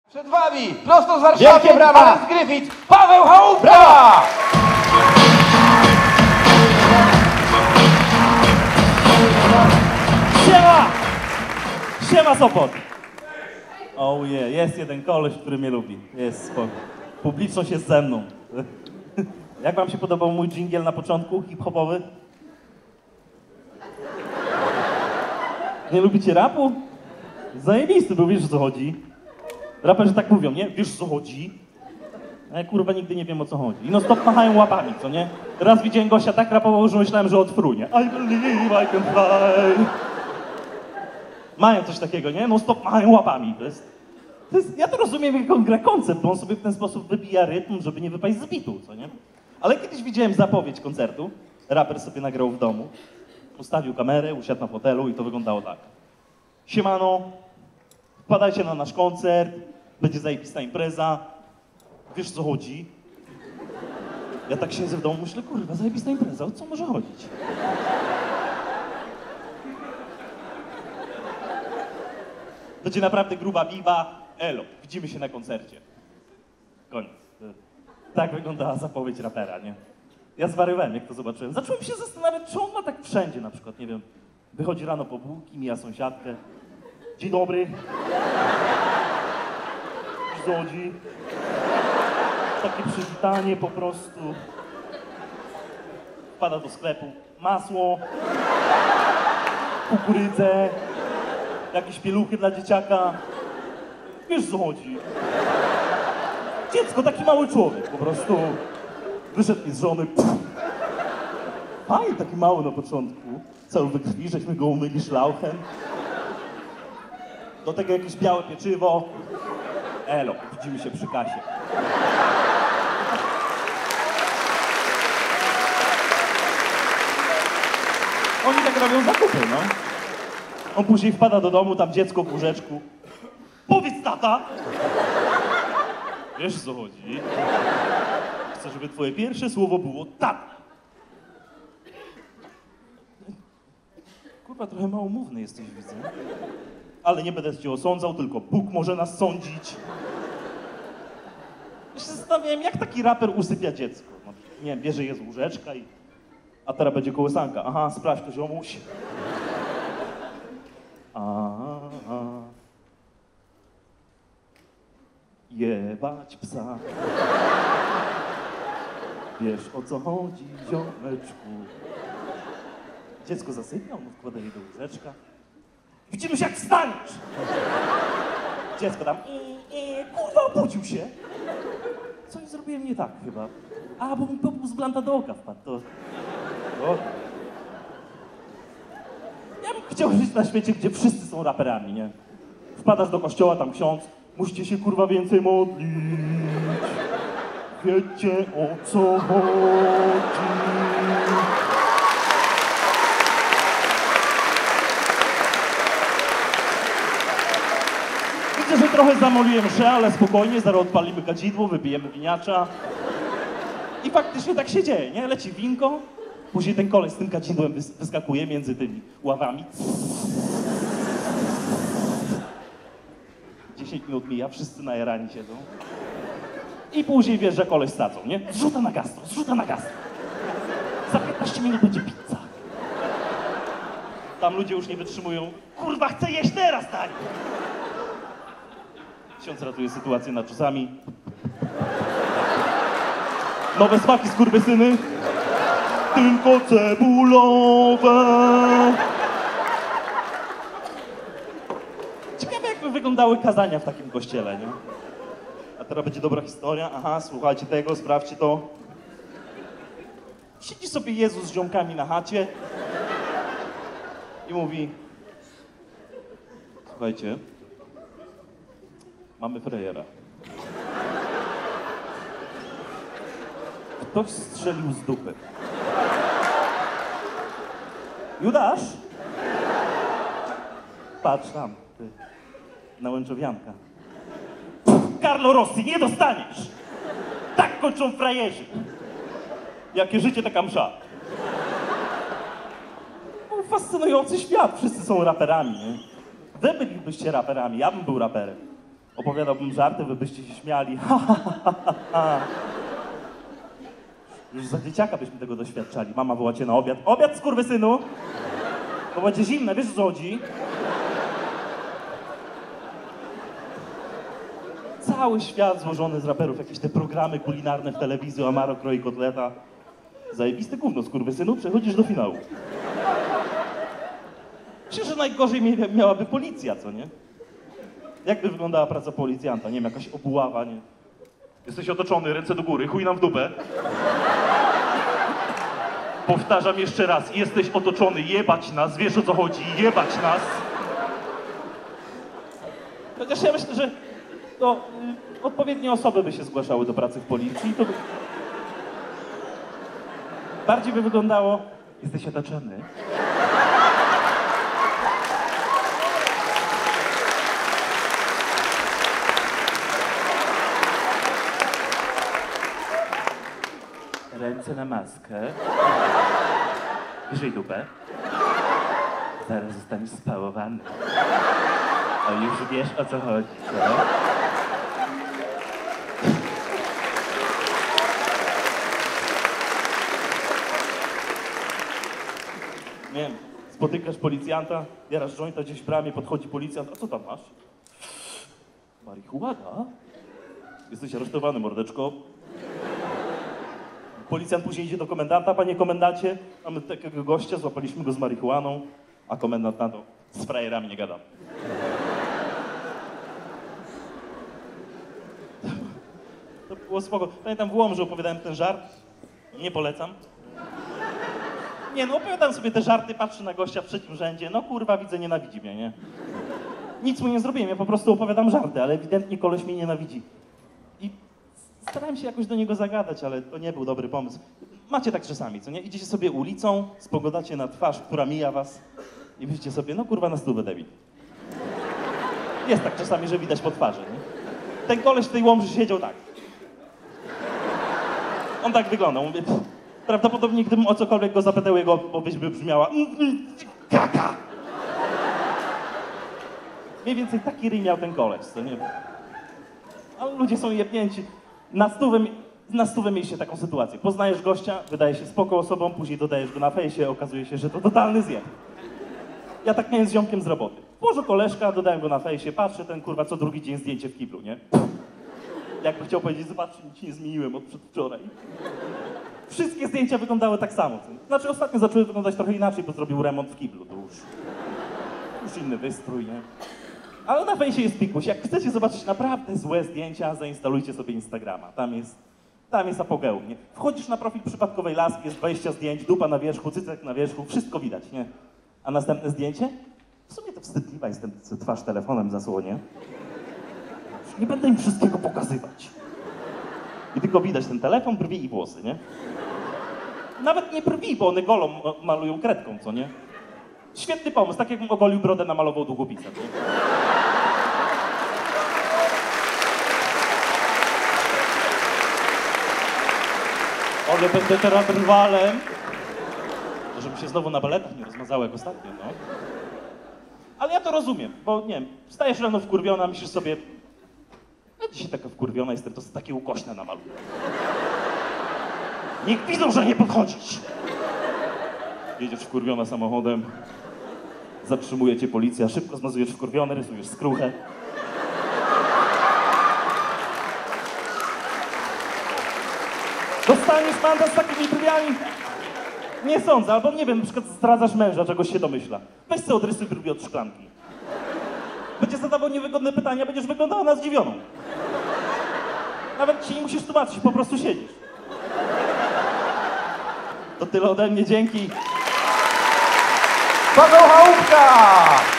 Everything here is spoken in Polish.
Przed wami, prosto z Warszawy, Wielkie brawa! Alex Griffith, Paweł Chałupka! Siema! Siema Sopot! Oh yeah, jest jeden koleś, który mnie lubi. Jest spoko. Publiczność jest ze mną. Jak wam się podobał mój dżingiel na początku, hip-hopowy? Nie lubicie rapu? Zajebisty był, wiesz o co chodzi? Raperzy tak mówią, nie? Wiesz o co chodzi? A ja kurwa nigdy nie wiem o co chodzi. I no stop machają łapami, co nie? Raz widziałem gościa tak rapował, że myślałem, że odfrunie. I believe I can fly. Mają coś takiego, nie? No stop machają łapami. Ja to rozumiem, jak on gra koncept, bo on sobie w ten sposób wybija rytm, żeby nie wypaść z bitu, co nie? Ale kiedyś widziałem zapowiedź koncertu. Raper sobie nagrał w domu. Ustawił kamerę, usiadł na fotelu i to wyglądało tak. Siemano, wpadajcie na nasz koncert, będzie zajebista impreza. Wiesz co chodzi? Ja tak siedzę w domu, myślę, kurwa, zajebista impreza, o co może chodzić? Będzie naprawdę gruba biba, elo, widzimy się na koncercie. Koniec. Tak wyglądała zapowiedź rapera, nie? Ja zwariowałem, jak to zobaczyłem. Zacząłem się zastanawiać, czy on ma tak wszędzie, na przykład, nie wiem, wychodzi rano po bułki, mija sąsiadkę. Dzień dobry. Co chodzi? Takie przywitanie po prostu. Wpada do sklepu. Masło, kukurydzę, jakieś pieluchy dla dzieciaka. Wiesz co chodzi? Dziecko, taki mały człowiek po prostu. Wyszedł mi z żony. Fajny, taki mały na początku. Cały we krwi, żeśmy go umyli szlauchem. Do tego jakieś białe pieczywo. Elo, widzimy się przy kasie. Oni tak robią zakupy, no. On później wpada do domu, tam dziecko w łóżeczku. Powiedz, tata! Wiesz, co chodzi? Chcę, żeby twoje pierwsze słowo było tata. Kurwa, trochę małomówny jesteś, widzę. Ale nie będę cię osądzał, tylko Bóg może nas sądzić. Ja się zastanawiałem, jak taki raper usypia dziecko. No, nie wiem, bierze je z łóżeczka i... A teraz będzie kołysanka. Aha, sprawdź to, ziomuś. Jebać psa. Wiesz, o co chodzi, ziomeczku. Dziecko zasypiał, no wkłada je do łóżeczka. Widzimy się, jak wstaniesz! Dziecko tam kurwa, obudził się. Coś zrobiłem nie tak chyba. A, bo mi popół z blanta do oka wpadł, to... Ja bym chciał żyć na świecie, gdzie wszyscy są raperami, nie? Wpadasz do kościoła, tam ksiądz, musicie się kurwa więcej modlić. Wiecie, o co chodzi. Widzę, że trochę zamoliłem mszę, ale spokojnie, zaraz odpalimy kadzidło, wypijemy winiacza. I faktycznie tak się dzieje, nie? Leci winko, później ten koleś z tym kadzidłem wyskakuje między tymi ławami. 10 minut mija, wszyscy najarani siedzą. I później wjeżdża koleś z tacą, nie? Zrzuta na gastro, zrzuta na gastro. Za 15 minut będzie pizza. Tam ludzie już nie wytrzymują. Kurwa, chcę jeść teraz, tak! Ksiądz ratuje sytuację naczosami. Nowe smaki, skurwysyny. Tylko cebulowe. Ciekawe, jakby wyglądały kazania w takim kościele, nie? A teraz będzie dobra historia. Aha, słuchajcie tego, sprawdźcie to. Siedzi sobie Jezus z ziomkami na chacie i mówi: słuchajcie, mamy frejera. Ktoś strzelił z dupy. Judasz? Patrz tam, ty, na łęczowianka. Carlo Rossi, nie dostaniesz! Tak kończą frajerzy. Jakie życie, taka msza. No, fascynujący świat, wszyscy są raperami, nie? Wy bylibyście raperami, ja bym był raperem. Opowiadałbym żarty, wy byście się śmiali. Już za dzieciaka byśmy tego doświadczali. Mama woła cię na obiad. Obiad, skurwysynu! To będzie zimne, wiesz o co chodzi? Cały świat złożony z raperów, jakieś te programy kulinarne w telewizji, Amaro kroi kotleta. Zajebiste gówno, skurwysynu, przechodzisz do finału. Myślę, że najgorzej miałaby policja, co nie? Jakby wyglądała praca policjanta? Nie wiem, jakaś obława, nie? Jesteś otoczony, ręce do góry, chuj nam w dupę. Powtarzam jeszcze raz, jesteś otoczony, jebać nas, wiesz o co chodzi, jebać nas. Chociaż ja myślę, że to odpowiednie osoby by się zgłaszały do pracy w policji, to by... Bardziej by wyglądało, jesteś otoczony. Ręce na maskę. Wyżej dupę. Zaraz zostaniesz spałowany. O, już wiesz o co chodzi, co? Nie wiem, spotykasz policjanta, bierasz jointa gdzieś w bramie, podchodzi policjant. A co tam masz? Marihuana? Jesteś aresztowany, mordeczko. Policjant później idzie do komendanta. Panie komendancie, mamy takiego gościa, złapaliśmy go z marihuaną, a komendant na to, z frajerami nie gadam. To było spoko. Pamiętam w Łomży opowiadałem ten żart. Nie polecam. Nie no, opowiadam sobie te żarty, patrzę na gościa w trzecim rzędzie. No kurwa, widzę, nienawidzi mnie, nie? Nic mu nie zrobiłem, ja po prostu opowiadam żarty, ale ewidentnie koleś mnie nienawidzi. I starałem się jakoś do niego zagadać, ale to nie był dobry pomysł. Macie tak czasami, co nie? Idziecie sobie ulicą, spoglądacie na twarz, która mija was i myślicie sobie, no kurwa, na stówę debil. Jest tak czasami, że widać po twarzy, nie? Ten koleś w tej Łomży siedział tak. On tak wyglądał, mówię, prawdopodobnie gdybym o cokolwiek go zapytał, jego odpowiedź by brzmiała kaka! Mniej więcej taki ryj miał ten koleś, co nie? Ale ludzie są jebnięci. Na stówę mieliście taką sytuację. Poznajesz gościa, wydaje się spoko osobą, później dodajesz go na fejsie, okazuje się, że to totalny zjeb. Ja tak miałem z ziomkiem z roboty. Położę koleżka, dodałem go na fejsie, patrzę, ten kurwa co drugi dzień zdjęcie w kiblu, nie? Jakby chciał powiedzieć, zobaczcie, nic nie zmieniłem od przedwczoraj. Wszystkie zdjęcia wyglądały tak samo. Znaczy ostatnio zaczęły wyglądać trochę inaczej, bo zrobił remont w kiblu. To już inny wystrój, nie? Ale na fejsie jest pikuś. Jak chcecie zobaczyć naprawdę złe zdjęcia, zainstalujcie sobie Instagrama. Tam jest apogeum, nie? Wchodzisz na profil przypadkowej laski, jest 20 zdjęć, dupa na wierzchu, cycek na wierzchu, wszystko widać, nie? A następne zdjęcie? W sumie to wstydliwa jestem, twarz telefonem zasłonię. Nie będę im wszystkiego pokazywać. I tylko widać ten telefon, brwi i włosy, nie? Nawet nie brwi, bo one golą malują kredką, co nie? Świetny pomysł, tak jakbym ogolił brodę, namalował długopisem, nie? Ale będę teraz rywalem. Żeby się znowu na baletach nie rozmazało jak ostatnio, no. Ale ja to rozumiem, bo nie wiem, wstajesz rano wkurwiona, myślisz sobie, no dzisiaj taka wkurwiona jestem, to takie ukośne namaluję. Niech widzą, że nie podchodzisz. Jedziesz wkurwiona samochodem, zatrzymuje cię policja, szybko zmazujesz wkurwiony, rysujesz skruchę. Dostaniesz mandat z takimi brwiami? Nie sądzę, albo nie wiem, na przykład zdradzasz męża, czegoś się domyśla. Weź sobie odrysuj brwi od szklanki. Będzie zadawał niewygodne pytania, będziesz wyglądała na zdziwioną. Nawet ci nie musisz tłumaczyć, po prostu siedzisz. To tyle ode mnie, dzięki. Paweł Chałupka!